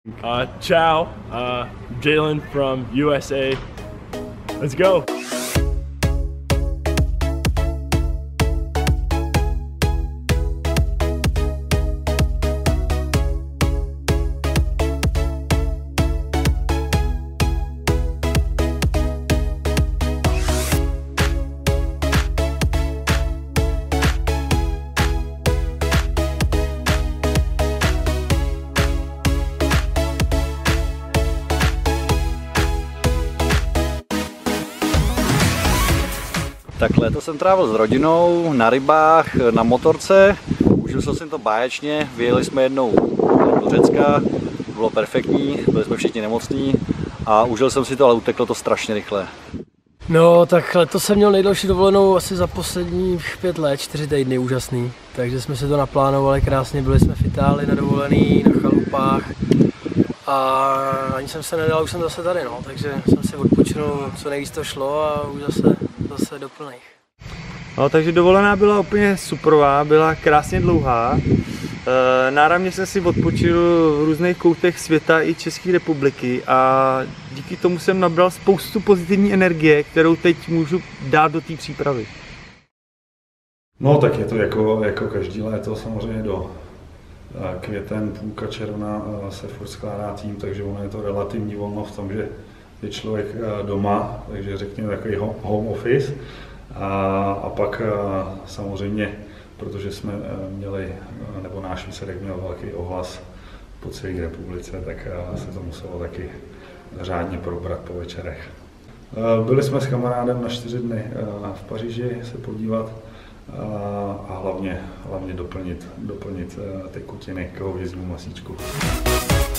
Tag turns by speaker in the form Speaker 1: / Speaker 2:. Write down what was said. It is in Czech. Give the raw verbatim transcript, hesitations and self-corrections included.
Speaker 1: Uh, ciao, uh, Jalen from U S A. Let's go.
Speaker 2: Tak léto jsem trávil s rodinou, na rybách, na motorce, užil jsem si to báječně, vyjeli jsme jednou do Řecka, bylo perfektní, byli jsme všichni nemocní a užil jsem si to, ale uteklo to strašně rychle.
Speaker 3: No tak letos jsem měl nejdelší dovolenou asi za posledních pět let, čtyři týdny, úžasný. Takže jsme si to naplánovali krásně, byli jsme v Itálii na dovolený, na chalupách a ani jsem se nedal, už jsem zase tady, no, takže jsem si odpočinul, co nejvíc to šlo a už zase, zase do plných.
Speaker 4: No, takže dovolená byla úplně superová, byla krásně dlouhá. E, náramně jsem si odpočil v různých koutech světa i České republiky a díky tomu jsem nabral spoustu pozitivní energie, kterou teď můžu dát do té přípravy.
Speaker 5: No tak je to jako, jako každý léto samozřejmě do květen, půlka června se furt skládá tým, takže ono je to relativní volno v tom, že je člověk doma, takže řekněme takový home office. A, a pak samozřejmě, protože jsme měli, nebo náš výsledek měl velký ohlas po celé republice, tak se to muselo taky řádně probrat po večerech. Byli jsme s kamarádem na čtyři dny v Paříži se podívat a hlavně, hlavně doplnit, doplnit tekutiny k hovězímu masíčku.